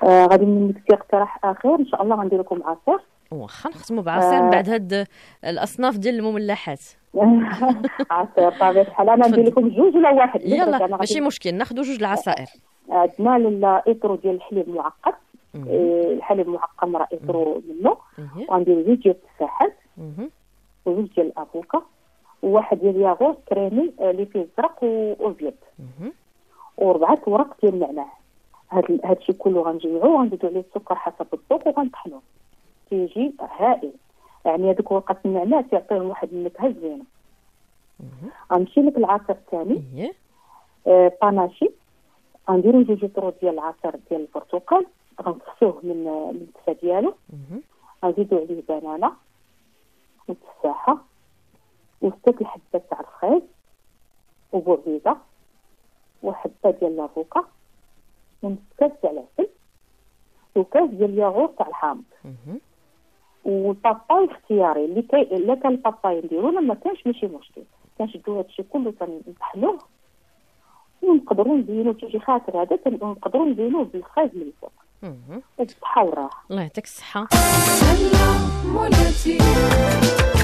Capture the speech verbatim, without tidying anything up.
آه غادي ندير فيه اقتراح اخر ان شاء الله، غندير لكم عصير. واخا نختموا بعصير من بعد هاد الاصناف ديال المملحات. عصير طبيعة الحال. انا ندير لكم جوج ولا واحد؟ يلا ماشي مشكل، ناخذوا جوج العصائر. عندنا الاطرو ديال الحليب المعقد، الحليب المعقم راه اطرو منه، وغندير زوج ديال التفاحات وزوج ديال الافوكا وواحد ديال الياغورت كريمي اللي فيه زرق وابيض وربعه ورق ديال النعناع. هاد هادشي كله غنجمعوه وغنزيدو عليه السكر حسب الذوق وغنطحنوه، تيجي هائل. يعني هذوك ورقه النعناع تعطيهم واحد النكهه زوينه. غنمشي لك العصير الثاني آه باناشي. غنديرو جوج لتر ديال العصير ديال البرتقال، غنقصوه من من الدفا ديالو، غنزيدو عليه بنانه وتفاحه وستة الحبات تاع الخيط وبوعبيده وحبه ديال لافوكا ونص كاس تاع العسل وكاس ديال الياغورت تاع الحامض. والباباي اختياري، اللي كاي الا كان الباباي نديرو، لما كانش ماشي مشكل، كنشدو هادشي كله تنطحنوه ونقدروا نزينوه. تيجي خاطر هذا نقدروا نزينوه بالخيز من الفوق وبالصحه والراحه. الله يعطيك الصحه.